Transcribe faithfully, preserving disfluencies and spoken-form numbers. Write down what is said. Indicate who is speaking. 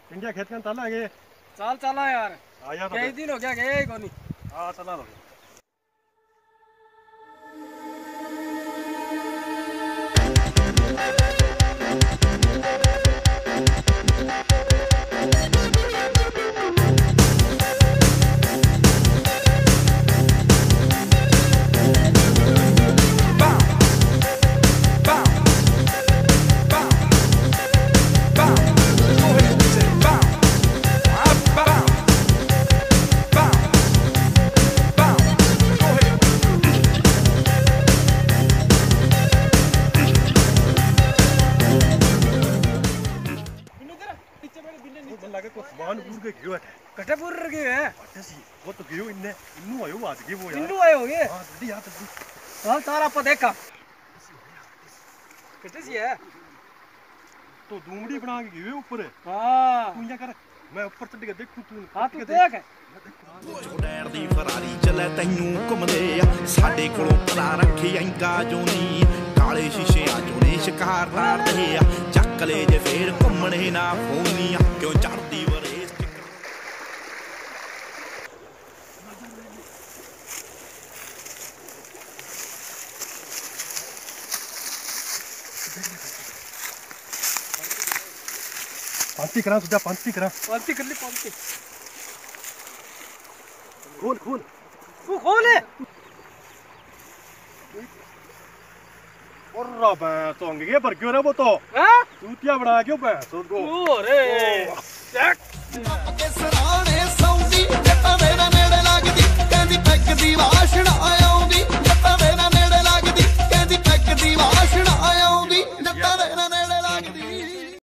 Speaker 1: India खेत का ताला गए
Speaker 2: चल चला यार
Speaker 1: आया तो
Speaker 2: कई दिन हो गया गए ही कोनी।
Speaker 1: हाँ चला लो लगे को सामान पूर के गियो है
Speaker 2: कटे पूर गए हैं
Speaker 1: अटसी वो तो गियो इन्ने इन्नु आयो आज गियो यार
Speaker 2: इन्नु आए हो गए
Speaker 1: हां जल्दी आ जल्दी
Speaker 2: हां सारा आप देखा कटे सी है
Speaker 1: तो दूमड़ी बना के गियो ऊपर
Speaker 2: हां
Speaker 1: तू क्या कर मैं ऊपर चढ़ के देखूं तू
Speaker 2: हां तू देख
Speaker 3: ਡੈਣ ਦੀ ਫਰਾਰੀ ਚਲੇ ਤੈਨੂੰ ਘੁੰਮਦੇ ਆ ਸਾਡੇ ਕੋਲੋਂ ਪਲਾ ਰੱਖੀ ਐਂਗਾ ਜੋ ਨੀ ਕਾਲੇ ਸ਼ੀਸ਼ਿਆਂ ਚੋਂ ਨੇ ਸ਼ਿਕਾਰ ਮਾਰਦੇ ਆ ਚੱਕ ਲੈ ਜੇ ਫੇਰ ਘੁੰਮਣੇ ਨਾ ਫੋਨੀਆਂ ਕਿਉਂ ਚੜਦੀ ਵਰੇਸ
Speaker 1: पांती करा तुझा पांती करा
Speaker 2: पांती कर ली पांती
Speaker 1: खोल खोल
Speaker 2: तू खोल है
Speaker 1: और बे तो अंगे पर क्यों रे वो तो
Speaker 2: हां
Speaker 1: चूतिया बना क्यों बे उसको
Speaker 2: ओ रे
Speaker 3: के सराने